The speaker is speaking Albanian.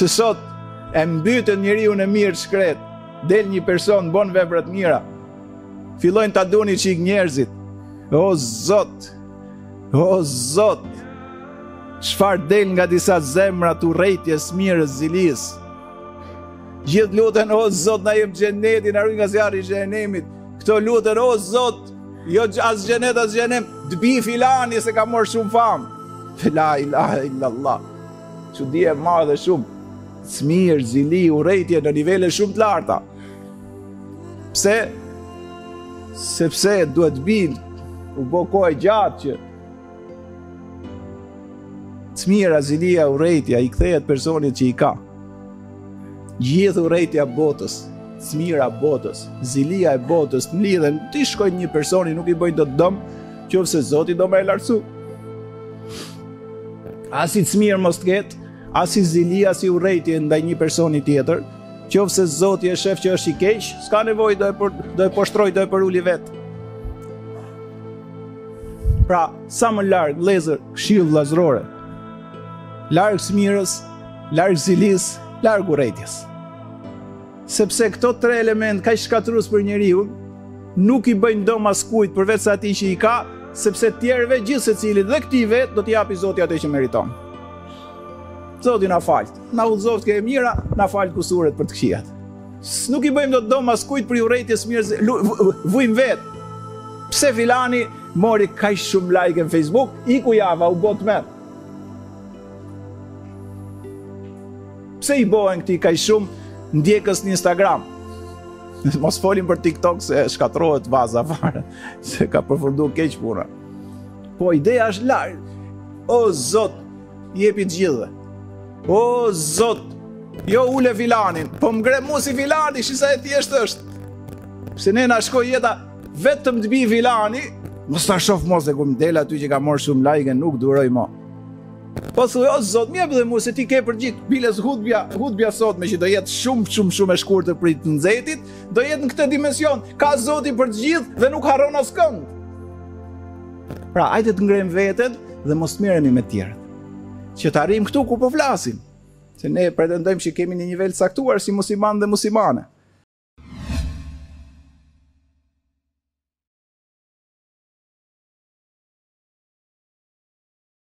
Se sot e mbytën njeriu në mirë shkret, del një person, bon vepra të mira, fillojnë ta duni çik njerëzit. O Zot, çfarë del nga disa zemra të urrëties mirës zilis. Gjithë luten, o Zot, na jep xhenetin, na ruaj nga zjarri i xhenemit. Këto luten, o Zot, jo as xhenet as xhenem, dbi filani se ka marrë shumë famë. La ilaha illallah. Çudi e madhe shumë. Smir, zili, urrëtie në nivele shumë të larta. Pse? Sepse duhet bin u bë kohë gjatë që smira, zilia, urrëtia i kthehet personit që i ka. Gjithë urrëtia botës, smira botës, zilia e botës të mlidhen, ti shkojnë një personi nuk i bëjnë dot dëm, qofse Zoti do më e lartësu. As i smirë mos të ketë, as i zilia, as i urrëtie ndaj një personi tjetër, qofse Zoti e shef që është i keq, s'ka nevojë do e poshtroj, do e përuli vetë. Pra, sa më larg vëllezër, këshill vllazërore. Larg smirës, larg zilis, larg urrëties. Sepse këto tre element kaq shkatrues për njeriu, nuk i bëjnë dëm askujt përveç atij që i ka, sepse tjerëve gjithë secilit dhe këtij vet do t'i japi Zoti atë që meriton. Zoti na falt, na udhëzoft ke e mira, na fal kusuret për të këqijat. Nuk i bëjmë dot dëm askujt për urrëties mirë, vujm vet. Pse filani mori kaq shumë like në Facebook, iku java u bot me. Pse i bëhen këti kaq shumë ndjekës në Instagram? Mos folim për TikTok se shkatrohet vaza fare, se ka përfunduar keq puna. Po ideja është larg. O Zot, jepi të gjithëve. O Zot, jo ule filanin, po më ngre mu si filani, shisa e thjesht është. Pse ne na shkoj jeta vetëm të bi filani, mos ta shoh mos e ku më del aty që ka marrë shumë like, nuk duroj mo. Po thuj, o Zot, më jep dhe mu se ti ke përgjigj, biles hutbja sot me që do jetë shumë e shkurtër për të nxehtit, do jetë në këtë dimension, ka Zoti për të gjithë dhe nuk harron askënd. Pra, hajde të ngrem veten dhe mos merremi me të tjerët. Që të arrijmë këtu ku po flasim, se ne pretendojmë që kemi një nivel caktuar si musliman dhe muslimane.